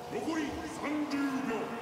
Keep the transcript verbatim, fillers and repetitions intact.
残りさんじゅうびょう。